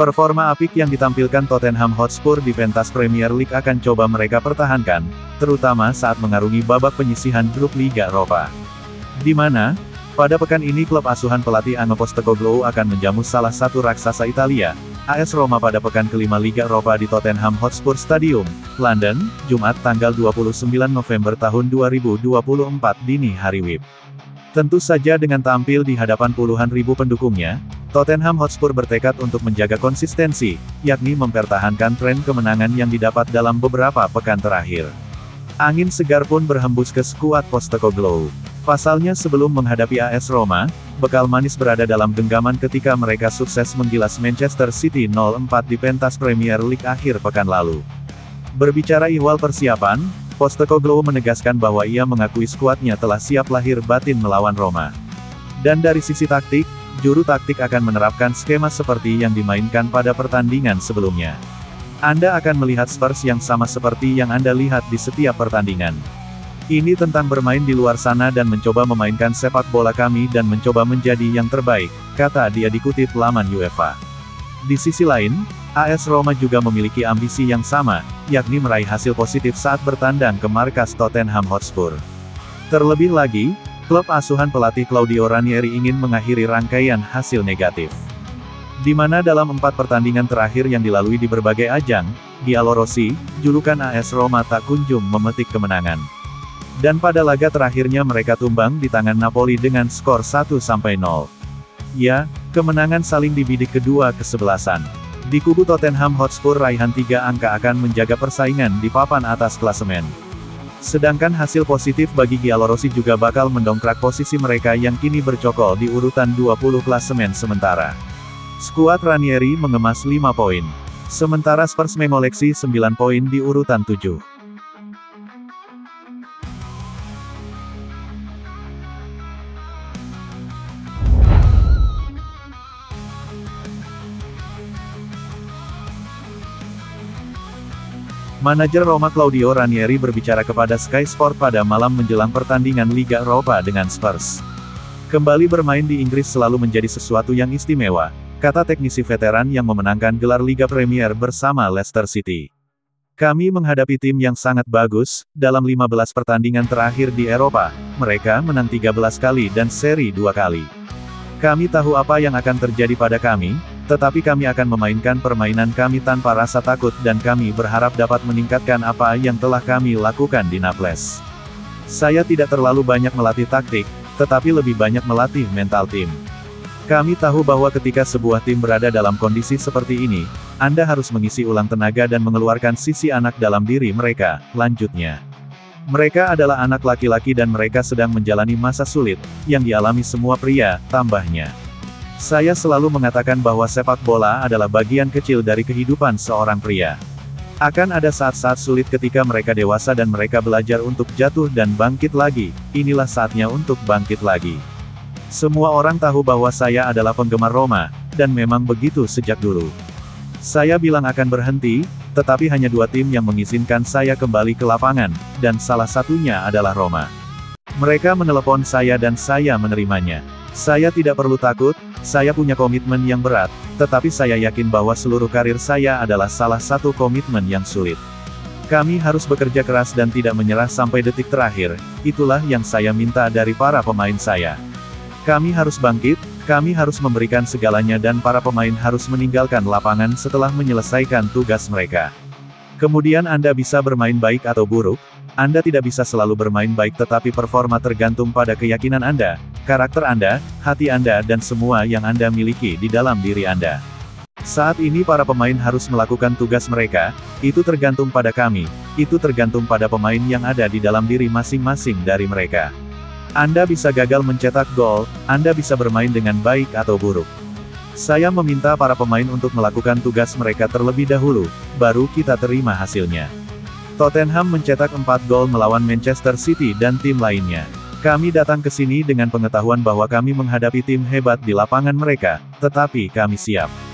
Performa apik yang ditampilkan Tottenham Hotspur di pentas Premier League akan coba mereka pertahankan, terutama saat mengarungi babak penyisihan grup Liga Eropa. Di mana, pada pekan ini klub asuhan pelatih Ange Postecoglou akan menjamu salah satu raksasa Italia, AS Roma pada pekan kelima Liga Eropa di Tottenham Hotspur Stadium, London, Jumat tanggal 29 November tahun 2024 dini hari WIB. Tentu saja dengan tampil di hadapan puluhan ribu pendukungnya, Tottenham Hotspur bertekad untuk menjaga konsistensi, yakni mempertahankan tren kemenangan yang didapat dalam beberapa pekan terakhir. Angin segar pun berhembus ke skuad Postecoglou. Pasalnya sebelum menghadapi AS Roma, bekal manis berada dalam genggaman ketika mereka sukses menggilas Manchester City 0-4 di pentas Premier League akhir pekan lalu. Berbicara ihwal persiapan, Postecoglou menegaskan bahwa ia mengakui skuadnya telah siap lahir batin melawan Roma. Dan dari sisi taktik, juru taktik akan menerapkan skema seperti yang dimainkan pada pertandingan sebelumnya. Anda akan melihat Spurs yang sama seperti yang Anda lihat di setiap pertandingan. Ini tentang bermain di luar sana dan mencoba memainkan sepak bola kami dan mencoba menjadi yang terbaik, kata dia dikutip laman UEFA. Di sisi lain, AS Roma juga memiliki ambisi yang sama, yakni meraih hasil positif saat bertandang ke markas Tottenham Hotspur. Terlebih lagi, klub asuhan pelatih Claudio Ranieri ingin mengakhiri rangkaian hasil negatif. Di mana dalam 4 pertandingan terakhir yang dilalui di berbagai ajang, Giallorossi, julukan AS Roma tak kunjung memetik kemenangan. Dan pada laga terakhirnya mereka tumbang di tangan Napoli dengan skor 1-0. Ya, kemenangan saling dibidik kedua kesebelasan. Di kubu Tottenham Hotspur raihan 3 angka akan menjaga persaingan di papan atas klasemen. Sedangkan hasil positif bagi Giallorossi juga bakal mendongkrak posisi mereka yang kini bercokol di urutan 20 klasemen sementara. Skuad Ranieri mengemas 5 poin. Sementara Spurs mengoleksi 9 poin di urutan 7. Manajer Roma Claudio Ranieri berbicara kepada Sky Sport pada malam menjelang pertandingan Liga Eropa dengan Spurs. Kembali bermain di Inggris selalu menjadi sesuatu yang istimewa, kata teknisi veteran yang memenangkan gelar Liga Premier bersama Leicester City. Kami menghadapi tim yang sangat bagus, dalam 15 pertandingan terakhir di Eropa, mereka menang 13 kali dan seri 2 kali. Kami tahu apa yang akan terjadi pada kami, tetapi kami akan memainkan permainan kami tanpa rasa takut dan kami berharap dapat meningkatkan apa yang telah kami lakukan di Naples. Saya tidak terlalu banyak melatih taktik, tetapi lebih banyak melatih mental tim. Kami tahu bahwa ketika sebuah tim berada dalam kondisi seperti ini, Anda harus mengisi ulang tenaga dan mengeluarkan sisi anak dalam diri mereka, lanjutnya. Mereka adalah anak laki-laki dan mereka sedang menjalani masa sulit, yang dialami semua pria, tambahnya. Saya selalu mengatakan bahwa sepak bola adalah bagian kecil dari kehidupan seorang pria. Akan ada saat-saat sulit ketika mereka dewasa dan mereka belajar untuk jatuh dan bangkit lagi, inilah saatnya untuk bangkit lagi. Semua orang tahu bahwa saya adalah penggemar Roma, dan memang begitu sejak dulu. Saya bilang akan berhenti, tetapi hanya 2 tim yang mengizinkan saya kembali ke lapangan, dan salah satunya adalah Roma. Mereka menelepon saya dan saya menerimanya. Saya tidak perlu takut, saya punya komitmen yang berat, tetapi saya yakin bahwa seluruh karir saya adalah salah satu komitmen yang sulit. Kami harus bekerja keras dan tidak menyerah sampai detik terakhir, itulah yang saya minta dari para pemain saya. Kami harus bangkit, kami harus memberikan segalanya dan para pemain harus meninggalkan lapangan setelah menyelesaikan tugas mereka. Kemudian Anda bisa bermain baik atau buruk, Anda tidak bisa selalu bermain baik tetapi performa tergantung pada keyakinan Anda, karakter Anda, hati Anda dan semua yang Anda miliki di dalam diri Anda. Saat ini para pemain harus melakukan tugas mereka, itu tergantung pada kami, itu tergantung pada pemain yang ada di dalam diri masing-masing dari mereka. Anda bisa gagal mencetak gol, Anda bisa bermain dengan baik atau buruk. Saya meminta para pemain untuk melakukan tugas mereka terlebih dahulu, baru kita terima hasilnya. Tottenham mencetak 4 gol melawan Manchester City dan tim lainnya. Kami datang ke sini dengan pengetahuan bahwa kami menghadapi tim hebat di lapangan mereka, tetapi kami siap.